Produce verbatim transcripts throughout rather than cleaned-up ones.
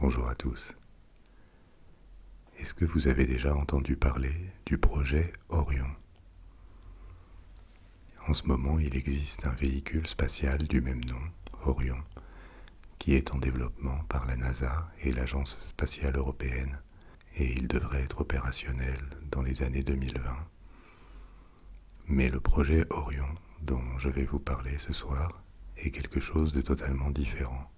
Bonjour à tous. Est-ce que vous avez déjà entendu parler du projet Orion? En ce moment, il existe un véhicule spatial du même nom, Orion, qui est en développement par la NASA et l'Agence spatiale européenne, et il devrait être opérationnel dans les années deux mille vingt. Mais le projet Orion, dont je vais vous parler ce soir, est quelque chose de totalement différent.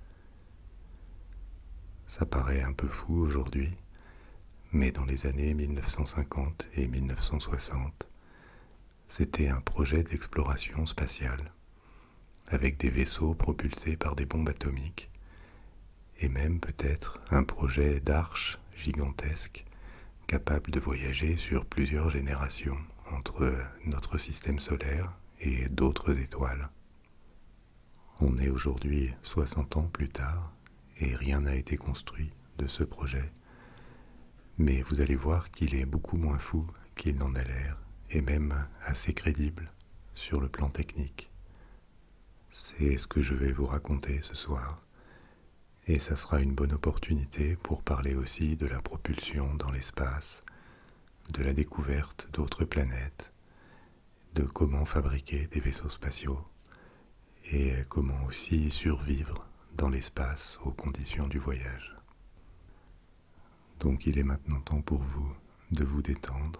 Ça paraît un peu fou aujourd'hui, mais dans les années mille neuf cent cinquante et mille neuf cent soixante, c'était un projet d'exploration spatiale, avec des vaisseaux propulsés par des bombes atomiques, et même peut-être un projet d'arche gigantesque, capable de voyager sur plusieurs générations entre notre système solaire et d'autres étoiles. On est aujourd'hui soixante ans plus tard, et rien n'a été construit de ce projet. Mais vous allez voir qu'il est beaucoup moins fou qu'il n'en a l'air, et même assez crédible sur le plan technique. C'est ce que je vais vous raconter ce soir, et ça sera une bonne opportunité pour parler aussi de la propulsion dans l'espace, de la découverte d'autres planètes, de comment fabriquer des vaisseaux spatiaux, et comment aussi survivre dans l'espace aux conditions du voyage. Donc il est maintenant temps pour vous de vous détendre,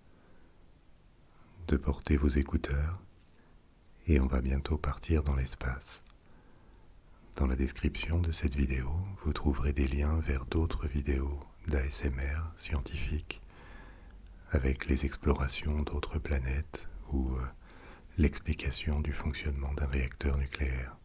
de porter vos écouteurs, et on va bientôt partir dans l'espace. Dans la description de cette vidéo, vous trouverez des liens vers d'autres vidéos d'A S M R scientifiques, avec les explorations d'autres planètes ou euh, l'explication du fonctionnement d'un réacteur nucléaire.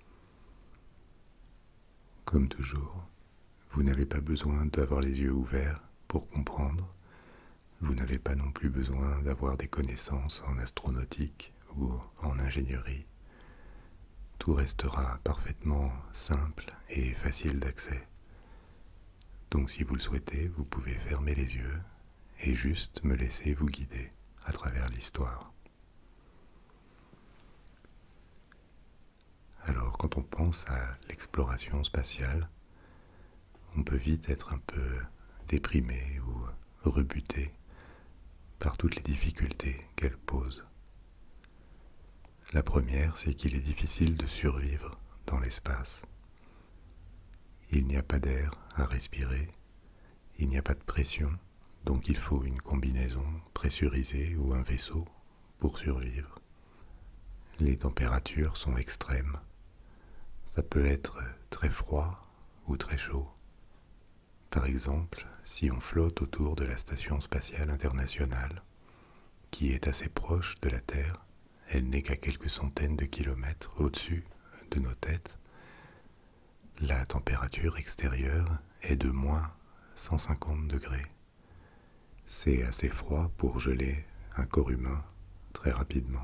Comme toujours, vous n'avez pas besoin d'avoir les yeux ouverts pour comprendre. Vous n'avez pas non plus besoin d'avoir des connaissances en astronautique ou en ingénierie. Tout restera parfaitement simple et facile d'accès. Donc si vous le souhaitez, vous pouvez fermer les yeux et juste me laisser vous guider à travers l'histoire. Alors quand on pense à l'exploration spatiale, on peut vite être un peu déprimé ou rebuté par toutes les difficultés qu'elle pose. La première, c'est qu'il est difficile de survivre dans l'espace. Il n'y a pas d'air à respirer, il n'y a pas de pression, donc il faut une combinaison pressurisée ou un vaisseau pour survivre. Les températures sont extrêmes. Ça peut être très froid ou très chaud. Par exemple, si on flotte autour de la Station spatiale internationale, qui est assez proche de la Terre, elle n'est qu'à quelques centaines de kilomètres au-dessus de nos têtes, la température extérieure est de moins cent cinquante degrés. C'est assez froid pour geler un corps humain très rapidement.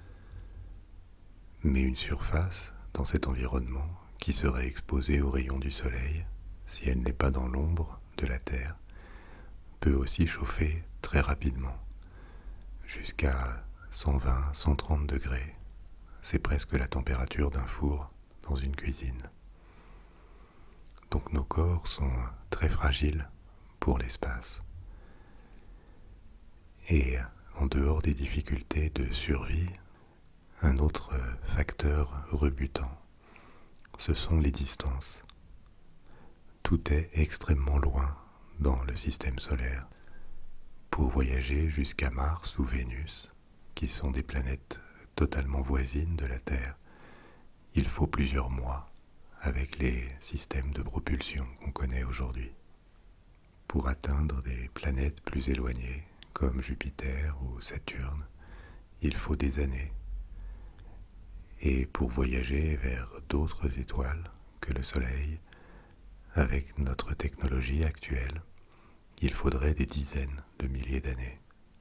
Mais une surface dans cet environnement qui serait exposée aux rayons du soleil, si elle n'est pas dans l'ombre de la Terre, peut aussi chauffer très rapidement, jusqu'à cent vingt à cent trente degrés. C'est presque la température d'un four dans une cuisine. Donc nos corps sont très fragiles pour l'espace. Et en dehors des difficultés de survie, un autre facteur rebutant, ce sont les distances. Tout est extrêmement loin dans le système solaire. Pour voyager jusqu'à Mars ou Vénus, qui sont des planètes totalement voisines de la Terre, il faut plusieurs mois avec les systèmes de propulsion qu'on connaît aujourd'hui. Pour atteindre des planètes plus éloignées, comme Jupiter ou Saturne, il faut des années. Et pour voyager vers d'autres étoiles que le Soleil, avec notre technologie actuelle, il faudrait des dizaines de milliers d'années.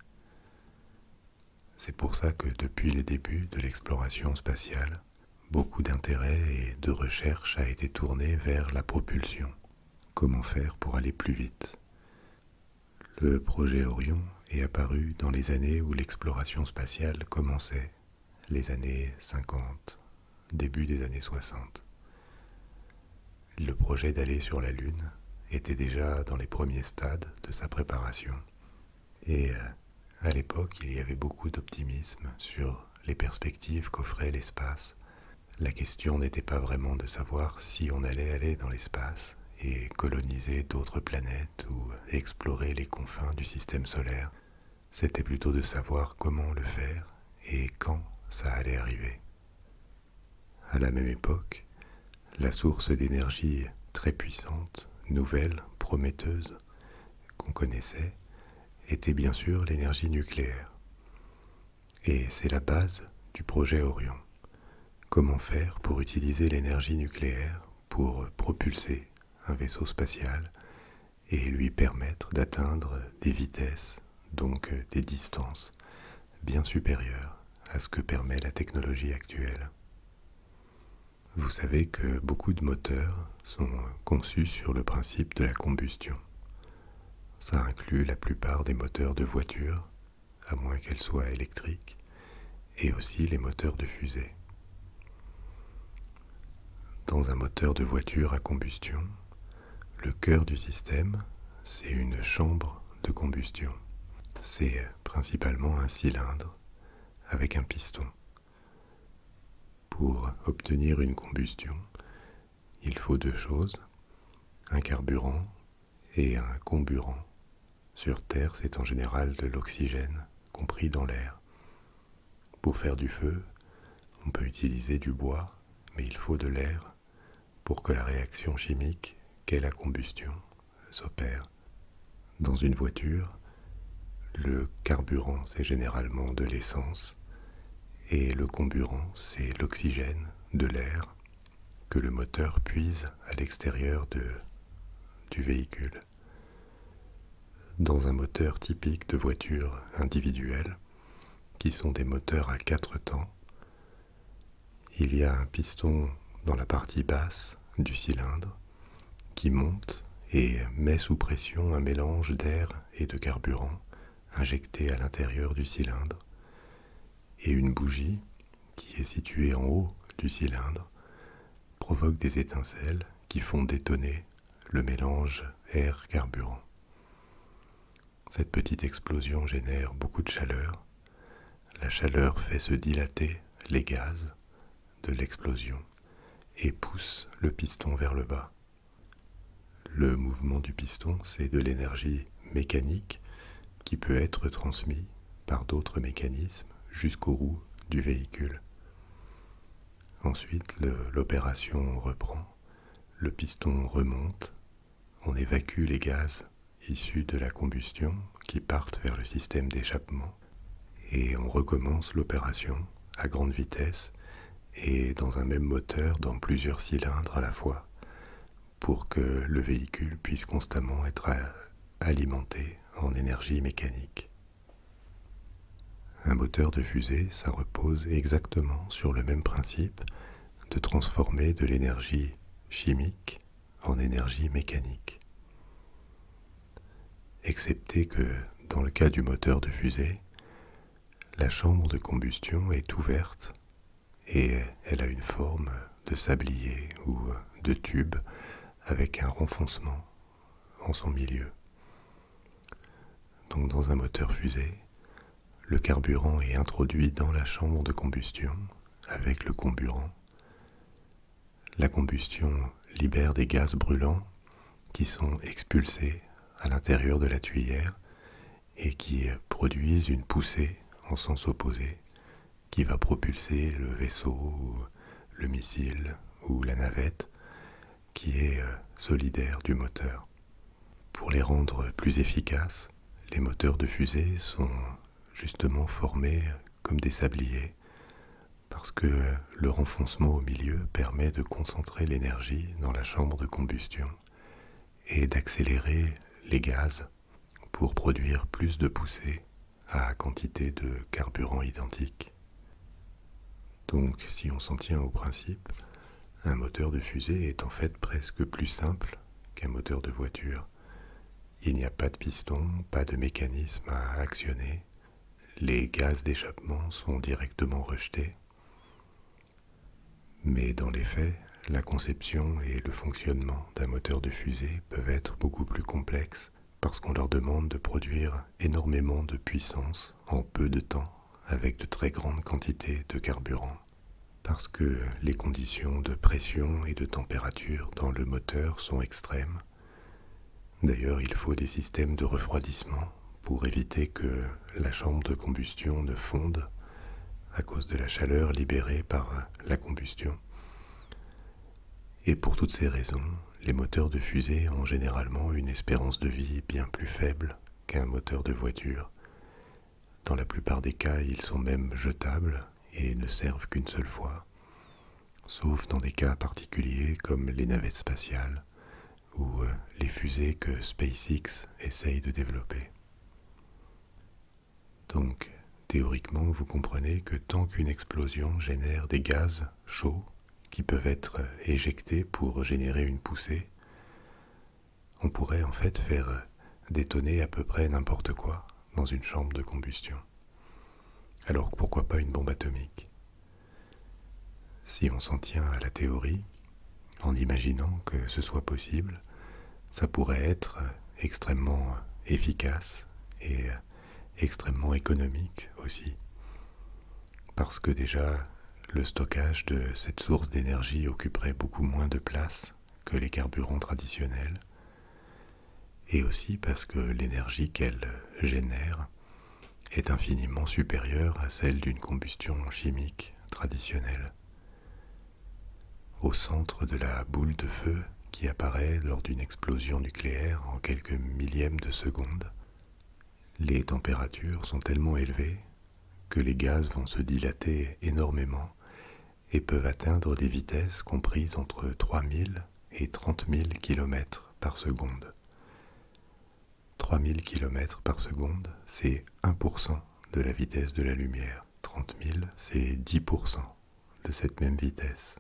C'est pour ça que depuis les débuts de l'exploration spatiale, beaucoup d'intérêt et de recherche a été tourné vers la propulsion. Comment faire pour aller plus vite? Le projet Orion est apparu dans les années où l'exploration spatiale commençait, les années cinquante, début des années soixante. le projet d'aller sur la Lune était déjà dans les premiers stades de sa préparation. Et à l'époque, il y avait beaucoup d'optimisme sur les perspectives qu'offrait l'espace. La question n'était pas vraiment de savoir si on allait aller dans l'espace et coloniser d'autres planètes ou explorer les confins du système solaire. C'était plutôt de savoir comment le faire et quand ça allait arriver. À la même époque, la source d'énergie très puissante, nouvelle, prometteuse, qu'on connaissait, était bien sûr l'énergie nucléaire. Et c'est la base du projet Orion. Comment faire pour utiliser l'énergie nucléaire pour propulser un vaisseau spatial et lui permettre d'atteindre des vitesses, donc des distances, bien supérieures à ce que permet la technologie actuelle. Vous savez que beaucoup de moteurs sont conçus sur le principe de la combustion. Ça inclut la plupart des moteurs de voitures, à moins qu'elles soient électriques, et aussi les moteurs de fusée. Dans un moteur de voiture à combustion, le cœur du système, c'est une chambre de combustion. C'est principalement un cylindre avec un piston. Pour obtenir une combustion, il faut deux choses, un carburant et un comburant. Sur Terre, c'est en général de l'oxygène, compris dans l'air. Pour faire du feu, on peut utiliser du bois, mais il faut de l'air pour que la réaction chimique qu'est la combustion s'opère. Dans une voiture, le carburant, c'est généralement de l'essence, et le comburant, c'est l'oxygène de l'air que le moteur puise à l'extérieur de, du véhicule. Dans un moteur typique de voiture individuelle, qui sont des moteurs à quatre temps, il y a un piston dans la partie basse du cylindre qui monte et met sous pression un mélange d'air et de carburant injecté à l'intérieur du cylindre, et une bougie qui est située en haut du cylindre provoque des étincelles qui font détonner le mélange air-carburant. Cette petite explosion génère beaucoup de chaleur. La chaleur fait se dilater les gaz de l'explosion et pousse le piston vers le bas. Le mouvement du piston, c'est de l'énergie mécanique qui peut être transmise par d'autres mécanismes jusqu'aux roues du véhicule. Ensuite, l'opération reprend, le piston remonte, on évacue les gaz issus de la combustion qui partent vers le système d'échappement et on recommence l'opération à grande vitesse et dans un même moteur dans plusieurs cylindres à la fois pour que le véhicule puisse constamment être alimenté en énergie mécanique. Un moteur de fusée, ça repose exactement sur le même principe de transformer de l'énergie chimique en énergie mécanique. Excepté que, dans le cas du moteur de fusée, la chambre de combustion est ouverte et elle a une forme de sablier ou de tube avec un renfoncement en son milieu. Donc dans un moteur fusée, le carburant est introduit dans la chambre de combustion avec le comburant. La combustion libère des gaz brûlants qui sont expulsés à l'intérieur de la tuyère et qui produisent une poussée en sens opposé qui va propulser le vaisseau, le missile ou la navette qui est solidaire du moteur. Pour les rendre plus efficaces, les moteurs de fusée sont justement formés comme des sabliers parce que le renfoncement au milieu permet de concentrer l'énergie dans la chambre de combustion et d'accélérer les gaz pour produire plus de poussée à quantité de carburant identique. Donc si on s'en tient au principe, un moteur de fusée est en fait presque plus simple qu'un moteur de voiture. Il n'y a pas de piston, pas de mécanisme à actionner. Les gaz d'échappement sont directement rejetés. Mais dans les faits, la conception et le fonctionnement d'un moteur de fusée peuvent être beaucoup plus complexes parce qu'on leur demande de produire énormément de puissance en peu de temps avec de très grandes quantités de carburant. Parce que les conditions de pression et de température dans le moteur sont extrêmes. D'ailleurs, il faut des systèmes de refroidissement pour éviter que la chambre de combustion ne fonde à cause de la chaleur libérée par la combustion. Et pour toutes ces raisons, les moteurs de fusée ont généralement une espérance de vie bien plus faible qu'un moteur de voiture. Dans la plupart des cas, ils sont même jetables et ne servent qu'une seule fois, sauf dans des cas particuliers comme les navettes spatiales ou les fusées que SpaceX essaye de développer. Donc, théoriquement, vous comprenez que tant qu'une explosion génère des gaz chauds qui peuvent être éjectés pour générer une poussée, on pourrait en fait faire détonner à peu près n'importe quoi dans une chambre de combustion. Alors pourquoi pas une bombe atomique? Si on s'en tient à la théorie, en imaginant que ce soit possible, ça pourrait être extrêmement efficace et extrêmement économique aussi. Parce que déjà, le stockage de cette source d'énergie occuperait beaucoup moins de place que les carburants traditionnels, et aussi parce que l'énergie qu'elle génère est infiniment supérieure à celle d'une combustion chimique traditionnelle. Au centre de la boule de feu qui apparaît lors d'une explosion nucléaire en quelques millièmes de seconde, les températures sont tellement élevées que les gaz vont se dilater énormément et peuvent atteindre des vitesses comprises entre trois mille et trente mille kilomètres par seconde. trois mille kilomètres par seconde, c'est un pour cent de la vitesse de la lumière. trente mille, c'est dix pour cent de cette même vitesse.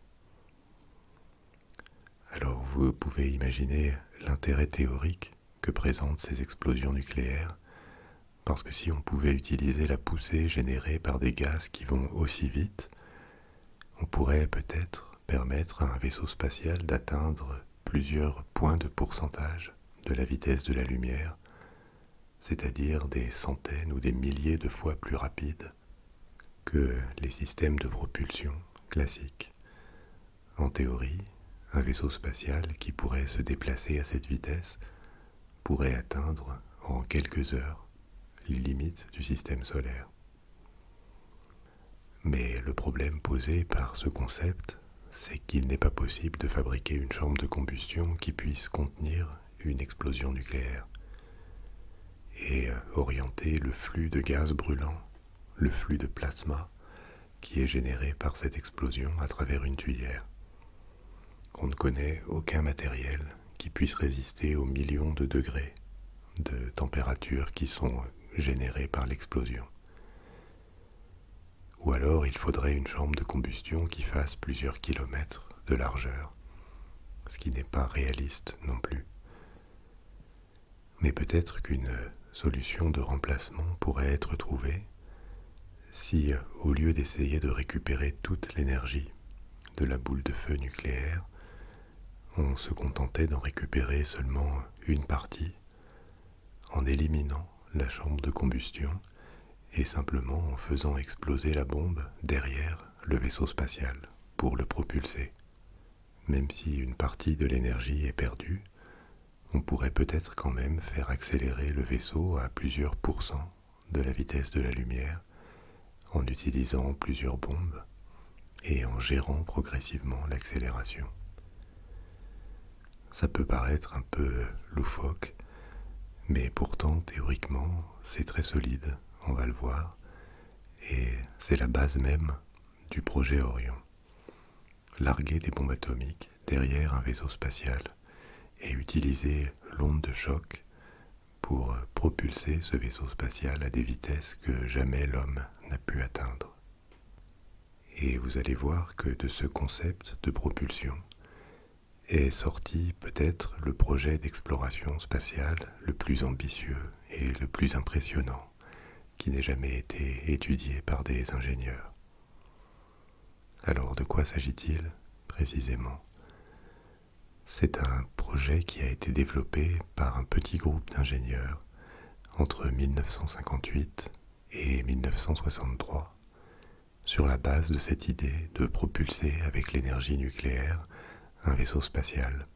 Alors vous pouvez imaginer l'intérêt théorique que présentent ces explosions nucléaires, parce que si on pouvait utiliser la poussée générée par des gaz qui vont aussi vite, on pourrait peut-être permettre à un vaisseau spatial d'atteindre plusieurs points de pourcentage de la vitesse de la lumière, c'est-à-dire des centaines ou des milliers de fois plus rapide que les systèmes de propulsion classiques. En théorie, un vaisseau spatial qui pourrait se déplacer à cette vitesse pourrait atteindre en quelques heures les limites du système solaire. Mais le problème posé par ce concept, c'est qu'il n'est pas possible de fabriquer une chambre de combustion qui puisse contenir une explosion nucléaire et orienter le flux de gaz brûlant, le flux de plasma qui est généré par cette explosion à travers une tuyère. On ne connaît aucun matériel qui puisse résister aux millions de degrés de température qui sont générés par l'explosion. Ou alors il faudrait une chambre de combustion qui fasse plusieurs kilomètres de largeur, ce qui n'est pas réaliste non plus. Mais peut-être qu'une solution de remplacement pourrait être trouvée si, au lieu d'essayer de récupérer toute l'énergie de la boule de feu nucléaire, on se contentait d'en récupérer seulement une partie en éliminant la chambre de combustion et simplement en faisant exploser la bombe derrière le vaisseau spatial pour le propulser. Même si une partie de l'énergie est perdue, on pourrait peut-être quand même faire accélérer le vaisseau à plusieurs pourcents de la vitesse de la lumière en utilisant plusieurs bombes et en gérant progressivement l'accélération. Ça peut paraître un peu loufoque, mais pourtant théoriquement c'est très solide, on va le voir, et c'est la base même du projet Orion. Larguer des bombes atomiques derrière un vaisseau spatial et utiliser l'onde de choc pour propulser ce vaisseau spatial à des vitesses que jamais l'homme n'a pu atteindre. Et vous allez voir que de ce concept de propulsion est sorti peut-être le projet d'exploration spatiale le plus ambitieux et le plus impressionnant qui n'ait jamais été étudié par des ingénieurs. Alors de quoi s'agit-il précisément? C'est un projet qui a été développé par un petit groupe d'ingénieurs entre mille neuf cent cinquante-huit et mille neuf cent soixante-trois, sur la base de cette idée de propulser avec l'énergie nucléaire un vaisseau spatial.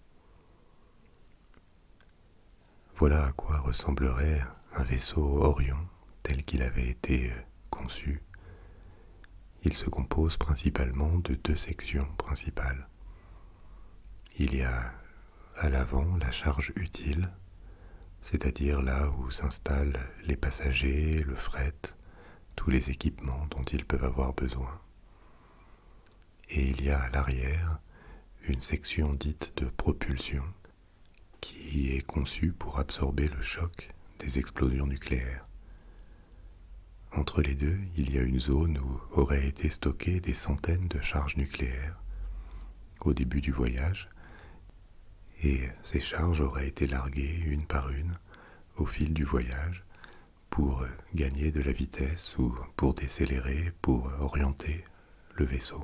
Voilà à quoi ressemblerait un vaisseau Orion tel qu'il avait été conçu. Il se compose principalement de deux sections principales. Il y a à l'avant la charge utile, c'est-à-dire là où s'installent les passagers, le fret, tous les équipements dont ils peuvent avoir besoin. Et il y a à l'arrière une section dite de propulsion qui est conçue pour absorber le choc des explosions nucléaires. Entre les deux, il y a une zone où auraient été stockées des centaines de charges nucléaires au début du voyage, et ces charges auraient été larguées une par une au fil du voyage pour gagner de la vitesse ou pour décélérer, pour orienter le vaisseau.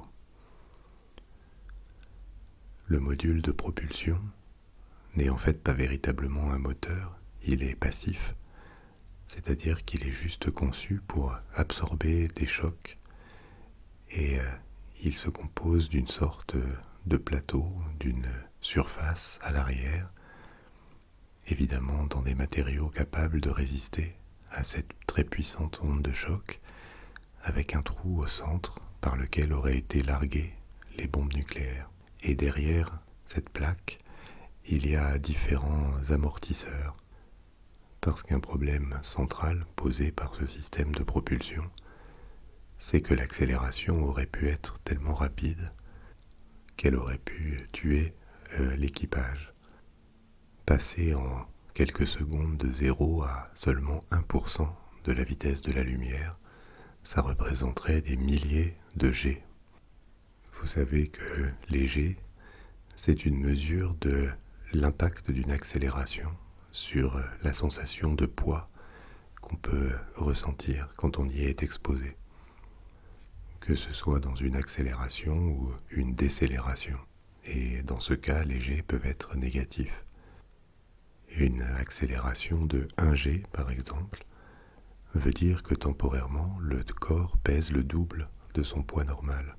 Le module de propulsion n'est en fait pas véritablement un moteur, il est passif, c'est-à-dire qu'il est juste conçu pour absorber des chocs et euh, il se compose d'une sorte de plateau, d'une surface à l'arrière, évidemment dans des matériaux capables de résister à cette très puissante onde de choc, avec un trou au centre par lequel auraient été larguées les bombes nucléaires. Et derrière cette plaque, il y a différents amortisseurs, parce qu'un problème central posé par ce système de propulsion, c'est que l'accélération aurait pu être tellement rapide qu'elle aurait pu tuer euh, l'équipage. Passer en quelques secondes de zéro à seulement un pour cent de la vitesse de la lumière, ça représenterait des milliers de G. Vous savez que les G, c'est une mesure de l'impact d'une accélération sur la sensation de poids qu'on peut ressentir quand on y est exposé, que ce soit dans une accélération ou une décélération. Et dans ce cas, les G peuvent être négatifs. Une accélération de un G, par exemple, veut dire que temporairement, le corps pèse le double de son poids normal.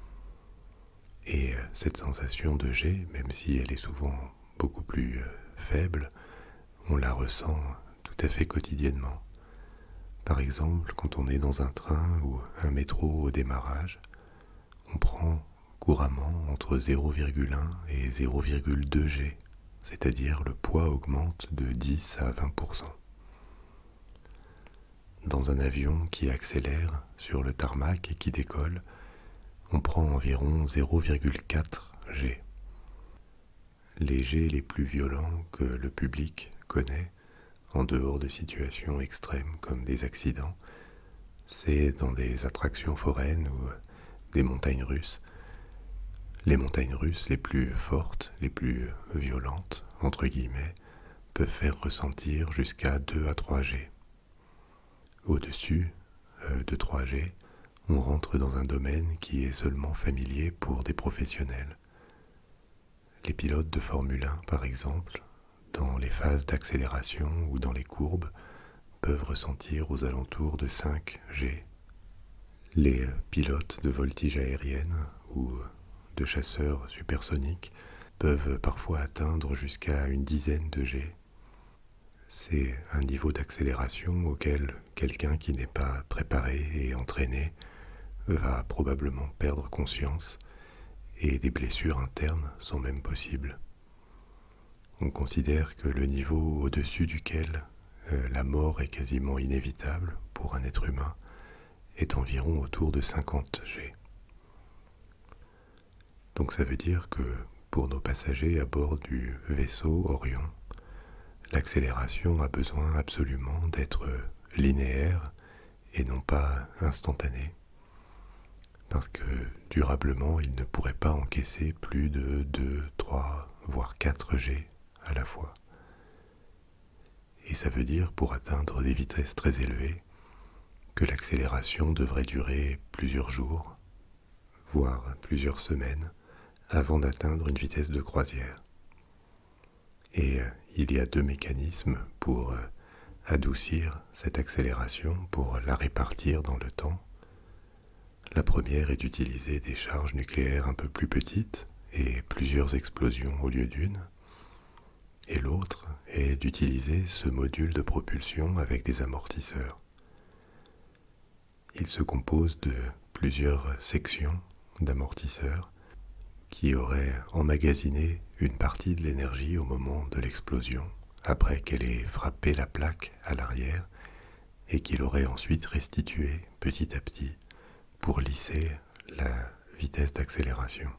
Et cette sensation de G, même si elle est souvent beaucoup plus faible, on la ressent tout à fait quotidiennement. Par exemple, quand on est dans un train ou un métro au démarrage, on prend couramment entre zéro virgule un et zéro virgule deux G, c'est-à-dire le poids augmente de dix à vingt pour cent. Dans un avion qui accélère sur le tarmac et qui décolle, on prend environ zéro virgule quatre G. Les G les plus violents que le public connaît, en dehors de situations extrêmes comme des accidents, c'est dans des attractions foraines ou des montagnes russes. Les montagnes russes les plus fortes, les plus violentes, entre guillemets, peuvent faire ressentir jusqu'à deux à trois G. Au-dessus euh, de trois G, on rentre dans un domaine qui est seulement familier pour des professionnels. Les pilotes de Formule un, par exemple, dans les phases d'accélération ou dans les courbes, peuvent ressentir aux alentours de cinq G. Les pilotes de voltige aérienne ou de chasseurs supersoniques peuvent parfois atteindre jusqu'à une dizaine de G. C'est un niveau d'accélération auquel quelqu'un qui n'est pas préparé et entraîné va probablement perdre conscience et des blessures internes sont même possibles. On considère que le niveau au-dessus duquel euh, la mort est quasiment inévitable pour un être humain est environ autour de cinquante G. Donc ça veut dire que pour nos passagers à bord du vaisseau Orion, l'accélération a besoin absolument d'être linéaire et non pas instantanée, parce que durablement, ils ne pourraient pas encaisser plus de deux, trois, voire quatre G à la fois. Et ça veut dire, pour atteindre des vitesses très élevées, que l'accélération devrait durer plusieurs jours, voire plusieurs semaines, avant d'atteindre une vitesse de croisière. Et il y a deux mécanismes pour adoucir cette accélération, pour la répartir dans le temps. La première est d'utiliser des charges nucléaires un peu plus petites et plusieurs explosions au lieu d'une. Et l'autre est d'utiliser ce module de propulsion avec des amortisseurs. Il se compose de plusieurs sections d'amortisseurs qui auraient emmagasiné une partie de l'énergie au moment de l'explosion, après qu'elle ait frappé la plaque à l'arrière, et qu'il aurait ensuite restitué petit à petit pour lisser la vitesse d'accélération.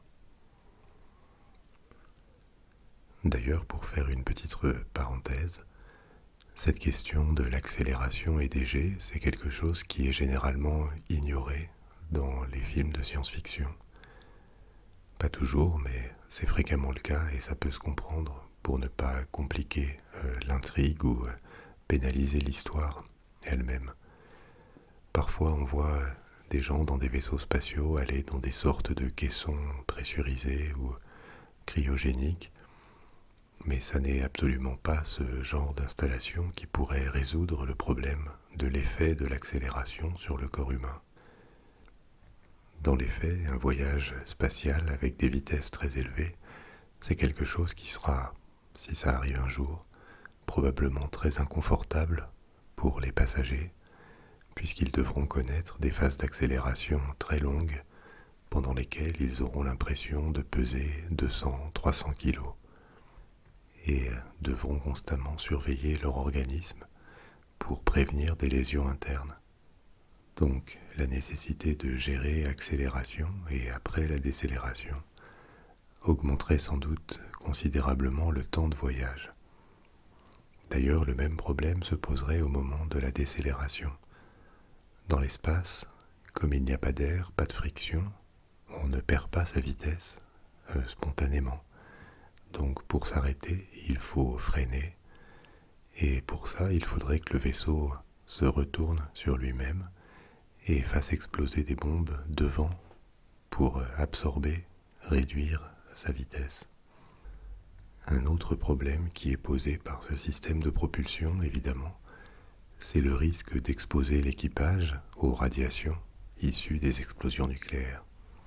D'ailleurs, pour faire une petite parenthèse, cette question de l'accélération et des jets, c'est quelque chose qui est généralement ignoré dans les films de science-fiction. Pas toujours, mais c'est fréquemment le cas et ça peut se comprendre pour ne pas compliquer euh, l'intrigue ou euh, pénaliser l'histoire elle-même. Parfois on voit des gens dans des vaisseaux spatiaux aller dans des sortes de caissons pressurisés ou cryogéniques, mais ça n'est absolument pas ce genre d'installation qui pourrait résoudre le problème de l'effet de l'accélération sur le corps humain. Dans les faits, un voyage spatial avec des vitesses très élevées, c'est quelque chose qui sera, si ça arrive un jour, probablement très inconfortable pour les passagers, puisqu'ils devront connaître des phases d'accélération très longues, pendant lesquelles ils auront l'impression de peser deux cents à trois cents kilos, et devront constamment surveiller leur organisme pour prévenir des lésions internes. Donc la nécessité de gérer accélération et après la décélération augmenterait sans doute considérablement le temps de voyage. D'ailleurs, le même problème se poserait au moment de la décélération. Dans l'espace, comme il n'y a pas d'air, pas de friction, on ne perd pas sa vitesse euh, spontanément. Donc pour s'arrêter, il faut freiner, et pour ça, il faudrait que le vaisseau se retourne sur lui-même et fasse exploser des bombes devant pour absorber, réduire sa vitesse. Un autre problème qui est posé par ce système de propulsion, évidemment, c'est le risque d'exposer l'équipage aux radiations issues des explosions nucléaires.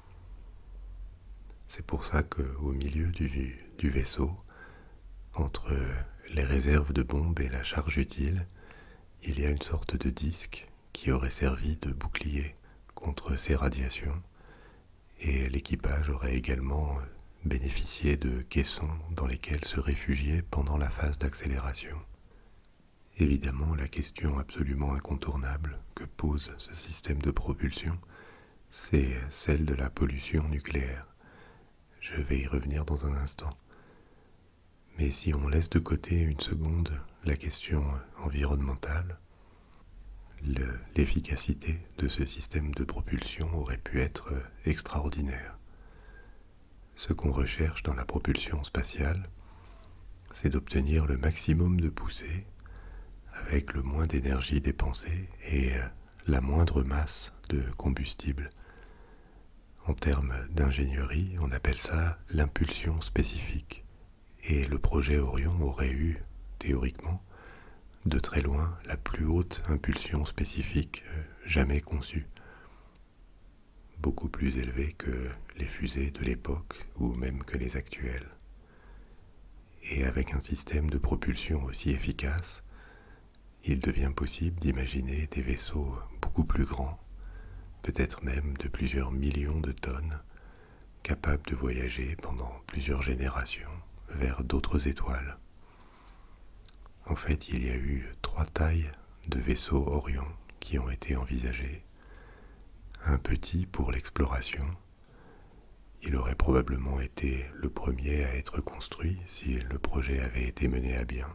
C'est pour ça qu'au milieu du, du vaisseau, entre les réserves de bombes et la charge utile, il y a une sorte de disque qui aurait servi de bouclier contre ces radiations, et l'équipage aurait également bénéficié de caissons dans lesquels se réfugier pendant la phase d'accélération. Évidemment, la question absolument incontournable que pose ce système de propulsion, c'est celle de la pollution nucléaire. Je vais y revenir dans un instant. Mais si on laisse de côté une seconde la question environnementale, l'efficacité de ce système de propulsion aurait pu être extraordinaire. Ce qu'on recherche dans la propulsion spatiale, c'est d'obtenir le maximum de poussée avec le moins d'énergie dépensée et la moindre masse de combustible. En termes d'ingénierie, on appelle ça l'impulsion spécifique. Et le projet Orion aurait eu, théoriquement, de très loin, la plus haute impulsion spécifique jamais conçue. Beaucoup plus élevée que les fusées de l'époque ou même que les actuelles. Et avec un système de propulsion aussi efficace, il devient possible d'imaginer des vaisseaux beaucoup plus grands, peut-être même de plusieurs millions de tonnes, capables de voyager pendant plusieurs générations vers d'autres étoiles. En fait, il y a eu trois tailles de vaisseaux Orion qui ont été envisagées. Un petit pour l'exploration. Il aurait probablement été le premier à être construit si le projet avait été mené à bien.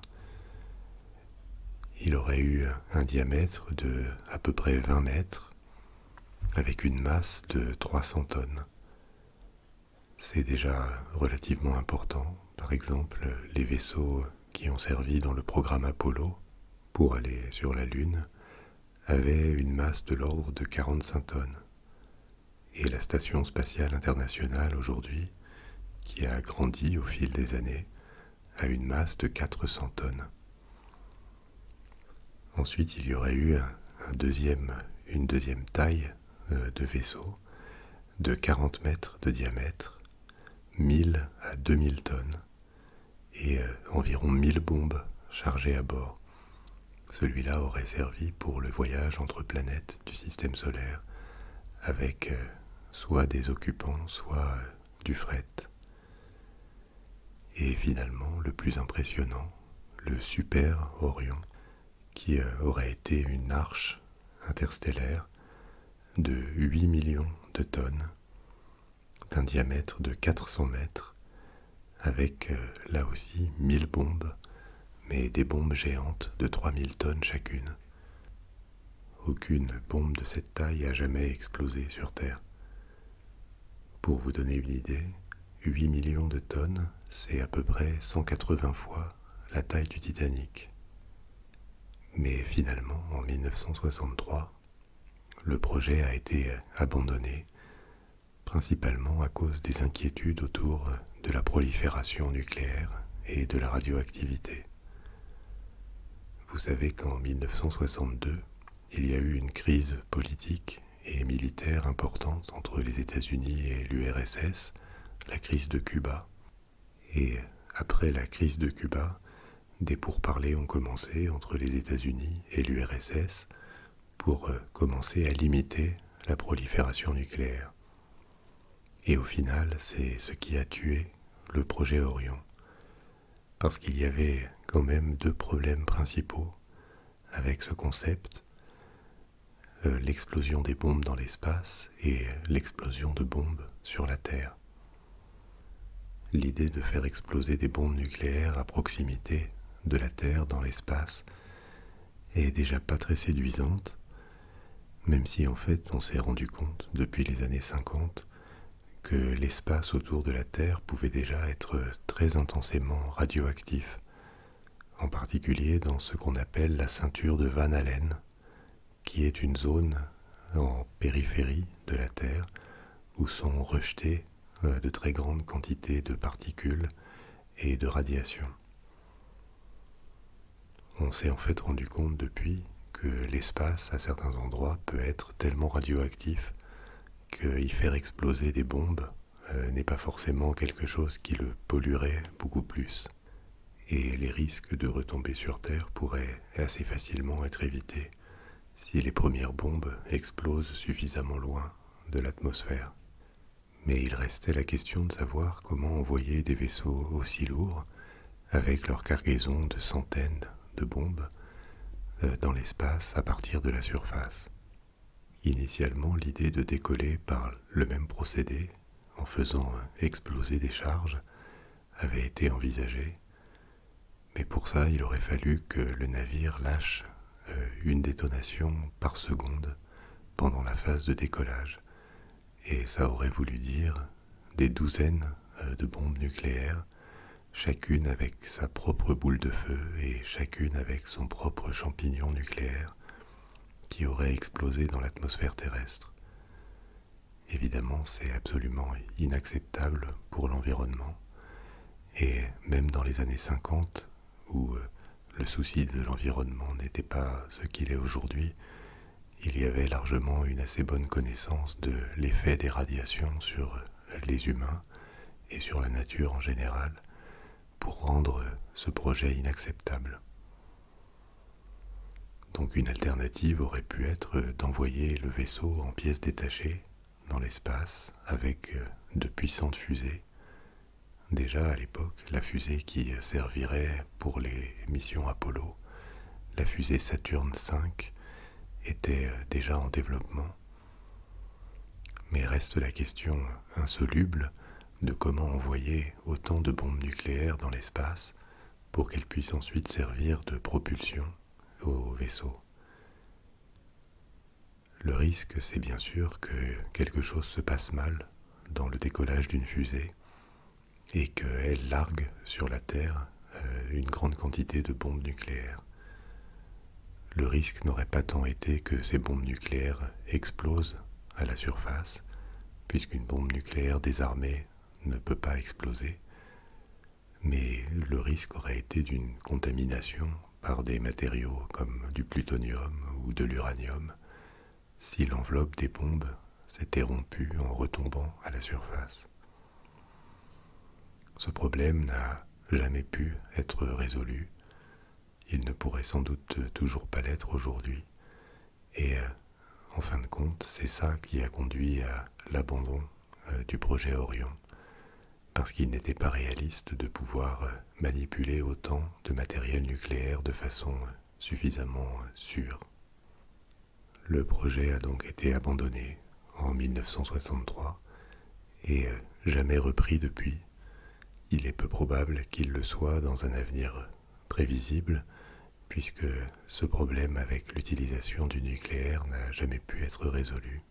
Il aurait eu un diamètre de à peu près vingt mètres avec une masse de trois cents tonnes. C'est déjà relativement important. Par exemple, les vaisseaux qui ont servi dans le programme Apollo pour aller sur la Lune avaient une masse de l'ordre de quarante-cinq tonnes. Et la Station spatiale internationale aujourd'hui, qui a grandi au fil des années, à une masse de quatre cents tonnes. Ensuite, il y aurait eu un, un deuxième, une deuxième taille euh, de vaisseau de quarante mètres de diamètre, mille à deux mille tonnes, et euh, environ mille bombes chargées à bord. Celui-là aurait servi pour le voyage entre planètes du système solaire, avec euh, soit des occupants, soit euh, du fret. Et finalement, le plus impressionnant, le Super Orion, qui euh, aurait été une arche interstellaire de huit millions de tonnes, d'un diamètre de quatre cents mètres, avec euh, là aussi mille bombes, mais des bombes géantes de trois mille tonnes chacune. Aucune bombe de cette taille a jamais explosé sur Terre. Pour vous donner une idée, huit millions de tonnes, c'est à peu près cent quatre-vingts fois la taille du Titanic. Mais finalement, en mille neuf cent soixante-trois, le projet a été abandonné, principalement à cause des inquiétudes autour de la prolifération nucléaire et de la radioactivité. Vous savez qu'en mille neuf cent soixante-deux, il y a eu une crise politique et militaire importante entre les États-Unis et l'U R S S, la crise de Cuba. Et après la crise de Cuba, des pourparlers ont commencé entre les États-Unis et l'U R S S pour commencer à limiter la prolifération nucléaire. Et au final, c'est ce qui a tué le projet Orion. Parce qu'il y avait quand même deux problèmes principaux avec ce concept, euh, l'explosion des bombes dans l'espace et l'explosion de bombes sur la Terre. L'idée de faire exploser des bombes nucléaires à proximité de la Terre dans l'espace est déjà pas très séduisante, même si en fait on s'est rendu compte depuis les années cinquante que l'espace autour de la Terre pouvait déjà être très intensément radioactif, en particulier dans ce qu'on appelle la ceinture de Van Allen, qui est une zone en périphérie de la Terre où sont rejetées de très grandes quantités de particules et de radiation. On s'est en fait rendu compte depuis que l'espace, à certains endroits, peut être tellement radioactif qu'y faire exploser des bombes euh, n'est pas forcément quelque chose qui le polluerait beaucoup plus. Et les risques de retomber sur Terre pourraient assez facilement être évités si les premières bombes explosent suffisamment loin de l'atmosphère. Mais il restait la question de savoir comment envoyer des vaisseaux aussi lourds, avec leur cargaison de centaines de bombes, euh, dans l'espace à partir de la surface. Initialement, l'idée de décoller par le même procédé, en faisant exploser des charges, avait été envisagée, mais pour ça, il aurait fallu que le navire lâche euh, une détonation par seconde pendant la phase de décollage, et ça aurait voulu dire des douzaines euh, de bombes nucléaires, chacune avec sa propre boule de feu et chacune avec son propre champignon nucléaire, qui aurait explosé dans l'atmosphère terrestre. Évidemment, c'est absolument inacceptable pour l'environnement. Et même dans les années cinquante, où le souci de l'environnement n'était pas ce qu'il est aujourd'hui, il y avait largement une assez bonne connaissance de l'effet des radiations sur les humains et sur la nature en général, pour rendre ce projet inacceptable. Donc une alternative aurait pu être d'envoyer le vaisseau en pièces détachées dans l'espace avec de puissantes fusées. Déjà à l'époque, la fusée qui servirait pour les missions Apollo, la fusée Saturne cinq, était déjà en développement. Mais reste la question insoluble de comment envoyer autant de bombes nucléaires dans l'espace pour qu'elles puissent ensuite servir de propulsion au vaisseau. Le risque, c'est bien sûr que quelque chose se passe mal dans le décollage d'une fusée et qu'elle largue sur la Terre euh, une grande quantité de bombes nucléaires. Le risque n'aurait pas tant été que ces bombes nucléaires explosent à la surface, puisqu'une bombe nucléaire désarmée ne peut pas exploser, mais le risque aurait été d'une contamination par des matériaux comme du plutonium ou de l'uranium si l'enveloppe des bombes s'était rompue en retombant à la surface. Ce problème n'a jamais pu être résolu. Il ne pourrait sans doute toujours pas l'être aujourd'hui. Et euh, en fin de compte, c'est ça qui a conduit à l'abandon euh, du projet Orion, parce qu'il n'était pas réaliste de pouvoir euh, manipuler autant de matériel nucléaire de façon euh, suffisamment euh, sûre. Le projet a donc été abandonné en mille neuf cent soixante-trois et euh, jamais repris depuis. Il est peu probable qu'il le soit dans un avenir prévisible, puisque ce problème avec l'utilisation du nucléaire n'a jamais pu être résolu.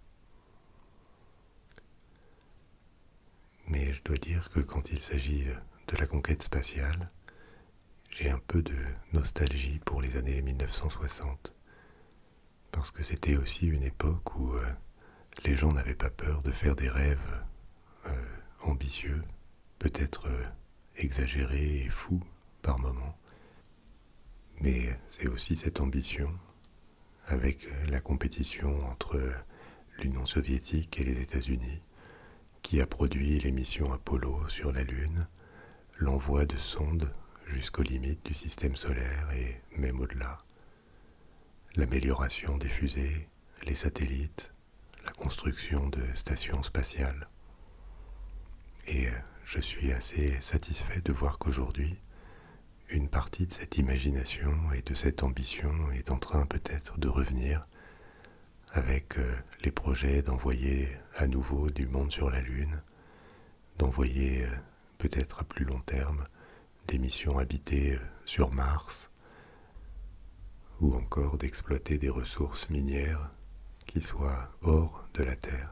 Mais je dois dire que quand il s'agit de la conquête spatiale, j'ai un peu de nostalgie pour les années mille neuf cent soixante, parce que c'était aussi une époque où euh, les gens n'avaient pas peur de faire des rêves euh, ambitieux, peut-être euh, exagérés et fous par moments. Mais c'est aussi cette ambition, avec la compétition entre l'Union soviétique et les États-Unis, qui a produit les missions Apollo sur la Lune, l'envoi de sondes jusqu'aux limites du système solaire et même au-delà, l'amélioration des fusées, les satellites, la construction de stations spatiales. Et je suis assez satisfait de voir qu'aujourd'hui, une partie de cette imagination et de cette ambition est en train peut-être de revenir avec les projets d'envoyer à nouveau du monde sur la Lune, d'envoyer peut-être à plus long terme des missions habitées sur Mars, ou encore d'exploiter des ressources minières qui soient hors de la Terre.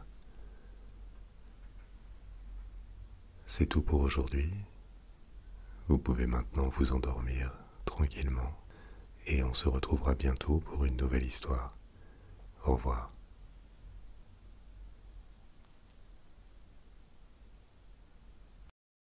C'est tout pour aujourd'hui. Vous pouvez maintenant vous endormir tranquillement et on se retrouvera bientôt pour une nouvelle histoire. Au revoir.